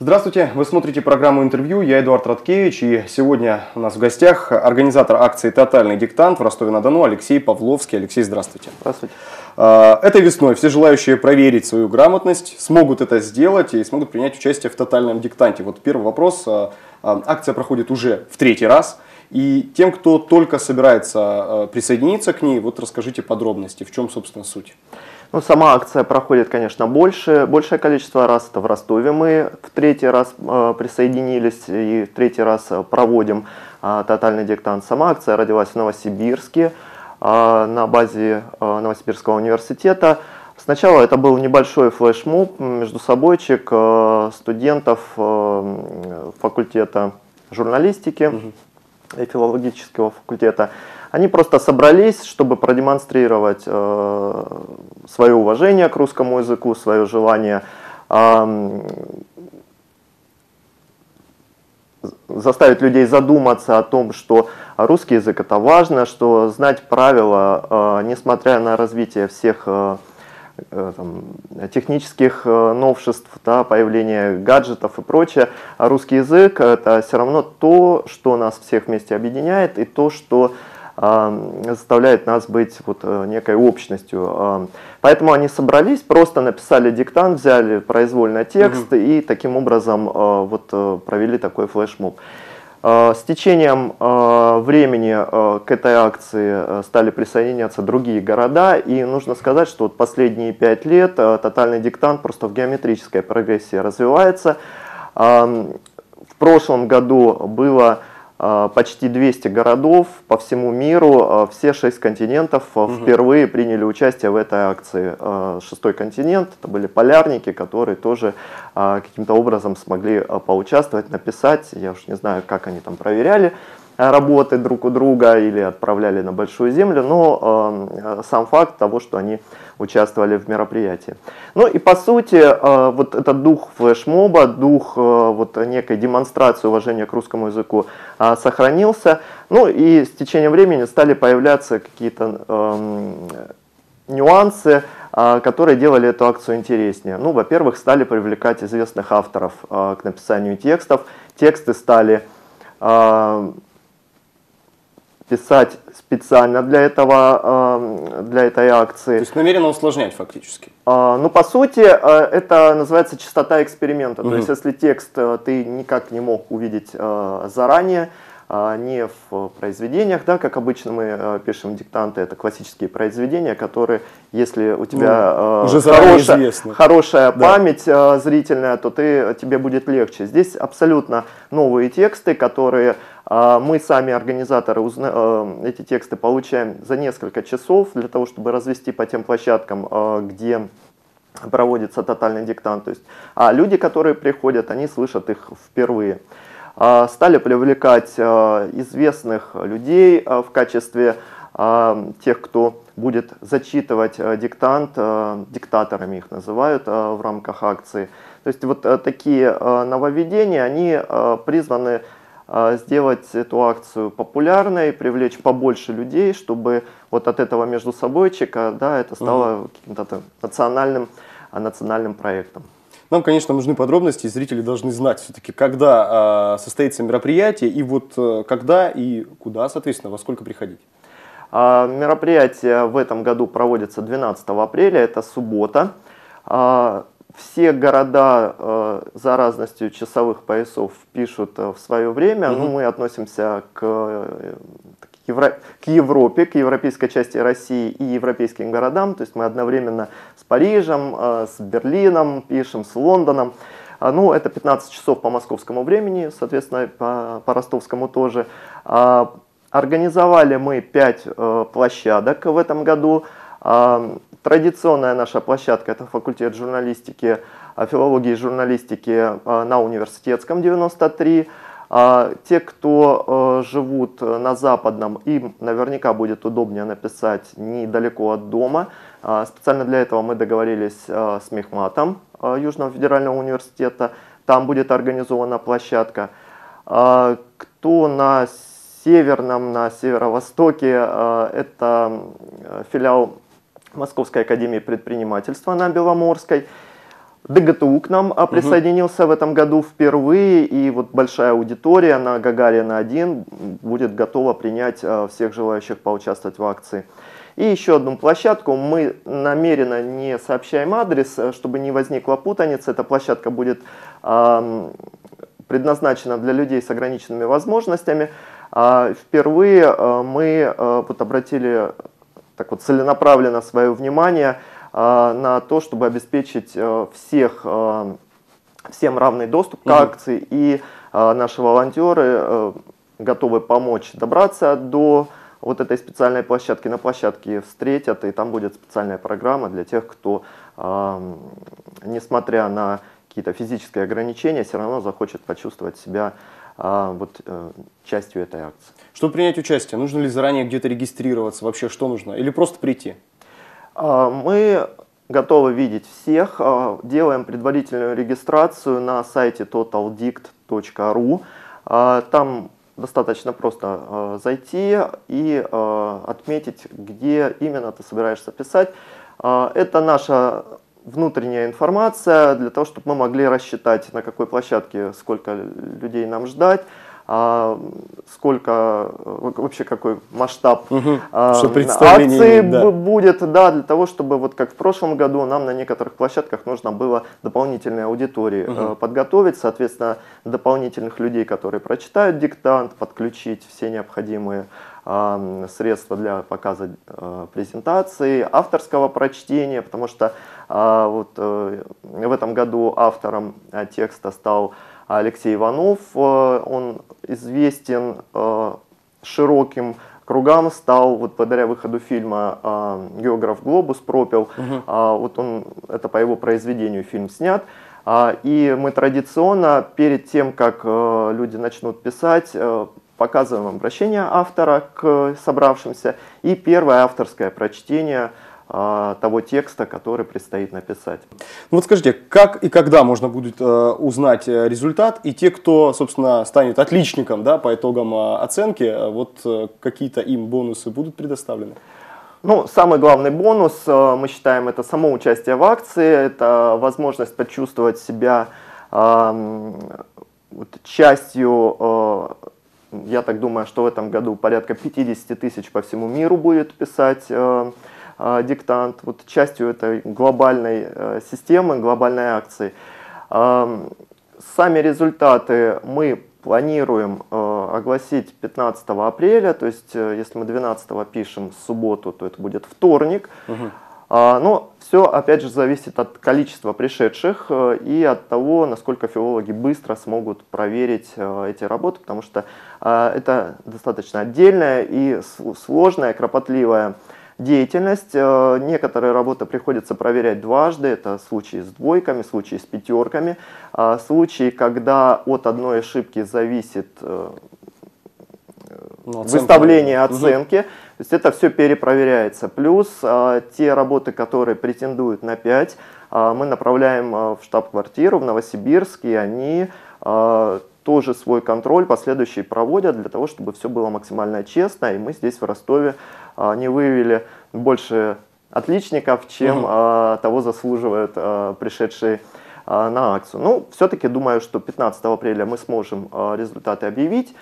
Здравствуйте, вы смотрите программу «Интервью», я Эдуард Радкевич, и сегодня у нас в гостях организатор акции «Тотальный диктант» в Ростове-на-Дону Алексей Павловский. Алексей, здравствуйте. Здравствуйте. Этой весной все желающие проверить свою грамотность смогут это сделать и смогут принять участие в «Тотальном диктанте». Вот первый вопрос. Акция проходит уже в 3-й раз. И тем, кто только собирается присоединиться к ней, вот расскажите подробности, в чем, собственно, суть. Ну, сама акция проходит, конечно, большее количество раз. Это в Ростове мы в 3-й раз присоединились и в 3-й раз проводим тотальный диктант. Сама акция родилась в Новосибирске на базе Новосибирского университета. Сначала это был небольшой флешмоб, междусобойчик студентов факультета журналистики и филологического факультета. Они просто собрались, чтобы продемонстрировать свое уважение к русскому языку, свое желание заставить людей задуматься о том, что русский язык это важно, что знать правила, несмотря на развитие всех технических новшеств, появление гаджетов и прочее, русский язык это все равно то, что нас всех вместе объединяет, и то, что заставляет нас быть некой общностью. Поэтому они собрались, просто написали диктант, взяли произвольно текст и таким образом провели такой флешмоб. С течением времени к этой акции стали присоединяться другие города, и нужно сказать, что последние 5 лет тотальный диктант просто в геометрической прогрессии развивается. В прошлом году было почти 200 городов по всему миру, все 6 континентов впервые приняли участие в этой акции. 6-й континент, это были полярники, которые тоже каким-то образом смогли поучаствовать, написать, я уж не знаю, как они там проверяли работы друг у друга или отправляли на Большую Землю, но сам факт того, что они участвовали в мероприятии. Ну и по сути, вот этот дух флешмоба, дух некой демонстрации уважения к русскому языку сохранился. Ну и с течением времени стали появляться какие-то нюансы, которые делали эту акцию интереснее. Ну, во-первых, стали привлекать известных авторов к написанию текстов. Тексты стали писать специально для этой акции. То есть намеренно усложнять фактически? Ну, по сути, это называется частота эксперимента. То есть, если текст ты никак не мог увидеть заранее, не в произведениях, как обычно мы пишем диктанты, это классические произведения, которые, если у тебя уже хорошая память зрительная, то тебе будет легче. Здесь абсолютно новые тексты, которые мы сами, организаторы, эти тексты получаем за несколько часов для того, чтобы развести по тем площадкам, где проводится тотальный диктант. То есть, люди, которые приходят, они слышат их впервые. Стали привлекать известных людей в качестве тех, кто будет зачитывать диктант, диктаторами их называют в рамках акции. То есть вот такие нововведения, они призваны сделать эту акцию популярной, привлечь побольше людей, чтобы вот от этого междусобойчика это стало каким-то национальным проектом. Нам, конечно, нужны подробности, и зрители должны знать все-таки, когда состоится мероприятие, и когда и куда, соответственно, во сколько приходить. Мероприятие в этом году проводится 12 апреля, это суббота. Все города за разностью часовых поясов пишут в свое время, но мы относимся к Европе, к европейской части России и европейским городам. То есть мы одновременно с Парижем, с Берлином пишем, с Лондоном. Ну, это 15 часов по московскому времени, соответственно, по ростовскому тоже. Организовали мы 5 площадок в этом году. Традиционная наша площадка – это факультет журналистики, филологии и журналистики на Университетском, 93. Те, кто живут на Западном, им наверняка будет удобнее написать недалеко от дома. Специально для этого мы договорились с Мехматом Южного федерального университета. Там будет организована площадка. Кто на Северном, на Северо-Востоке, это филиал Московской академии предпринимательства на Беломорской. ДГТУ к нам присоединился в этом году впервые, и вот большая аудитория на Гагарина-1 будет готова принять всех желающих поучаствовать в акции. И еще одну площадку, мы намеренно не сообщаем адрес, чтобы не возникла путаница. Эта площадка будет предназначена для людей с ограниченными возможностями. Впервые мы вот обратили так вот целенаправленно свое внимание на то, чтобы обеспечить всем равный доступ к акции, и наши волонтеры готовы помочь добраться до вот этой специальной площадки. На площадке встретят, и там будет специальная программа для тех, кто, несмотря на какие-то физические ограничения, все равно захочет почувствовать себя частью этой акции. Чтобы принять участие, нужно ли заранее где-то регистрироваться? Вообще, что нужно? Или просто прийти? Мы готовы видеть всех, делаем предварительную регистрацию на сайте totaldict.ru. Там достаточно просто зайти и отметить, где именно ты собираешься писать. Это наша внутренняя информация для того, чтобы мы могли рассчитать, на какой площадке сколько людей нам ждать, сколько вообще какой масштаб акции будет, да, для того, чтобы вот как в прошлом году нам на некоторых площадках нужно было дополнительные аудитории подготовить, соответственно, дополнительных людей, которые прочитают диктант, подключить все необходимые средства для показа презентации, авторского прочтения, потому что в этом году автором текста стал Алексей Иванов. Он известен широким кругам, стал вот благодаря выходу фильма «Географ Глобус» пропел. Это по его произведению фильм снят. И мы традиционно перед тем, как люди начнут писать, показываем обращение автора к собравшимся и первое авторское прочтение того текста, который предстоит написать. Ну вот скажите, как и когда можно будет узнать результат, и те, кто, собственно, станет отличником, да, по итогам оценки, вот какие-то им бонусы будут предоставлены? Ну, самый главный бонус, мы считаем, это само участие в акции, это возможность почувствовать себя частью. Я так думаю, что в этом году порядка 50 тысяч по всему миру будет писать диктант, вот частью этой глобальной системы, глобальной акции. Сами результаты мы планируем огласить 15 апреля, то есть если мы 12 пишем субботу, то это будет вторник. Но все, опять же, зависит от количества пришедших и от того, насколько филологи быстро смогут проверить эти работы, потому что это достаточно отдельная и сложная, кропотливая деятельность. Некоторые работы приходится проверять дважды. Это случаи с двойками, случаи с пятерками, случаи, когда от одной ошибки зависит выставление оценки. То есть это все перепроверяется. Плюс те работы, которые претендуют на 5, мы направляем в штаб-квартиру в Новосибирск, и они тоже свой контроль последующий проводят для того, чтобы все было максимально честно. И мы здесь в Ростове не выявили больше отличников, чем того заслуживают пришедшие на акцию. Ну, все-таки думаю, что 15 апреля мы сможем результаты объявить.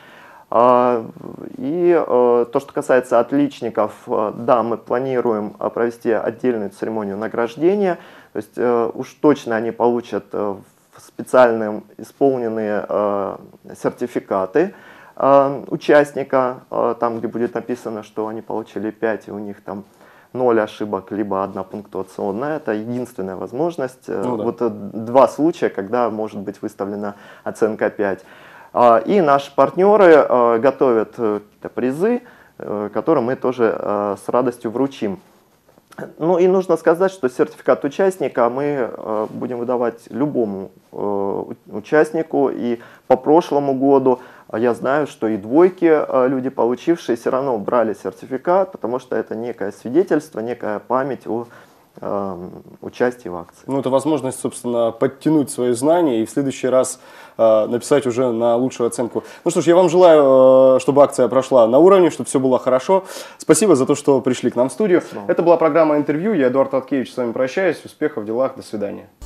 И то, что касается отличников, да, мы планируем провести отдельную церемонию награждения. То есть уж точно они получат специально исполненные сертификаты участника, там, где будет написано, что они получили 5, и у них там 0 ошибок, либо 1 пунктуационная. Это единственная возможность. Вот 2 случая, когда может быть выставлена оценка 5. И наши партнеры готовят призы, которые мы тоже с радостью вручим. Ну и нужно сказать, что сертификат участника мы будем выдавать любому участнику. И по прошлому году я знаю, что и двойки люди, получившие, все равно брали сертификат, потому что это некое свидетельство, некая память о участии в акции. Ну, это возможность, собственно, подтянуть свои знания и в следующий раз написать уже на лучшую оценку. Ну что ж, я вам желаю, чтобы акция прошла на уровне, чтобы все было хорошо. Спасибо за то, что пришли к нам в студию. Спасибо. Это была программа «Интервью». Я, Эдуард Таткевич, с вами прощаюсь. Успехов в делах. До свидания.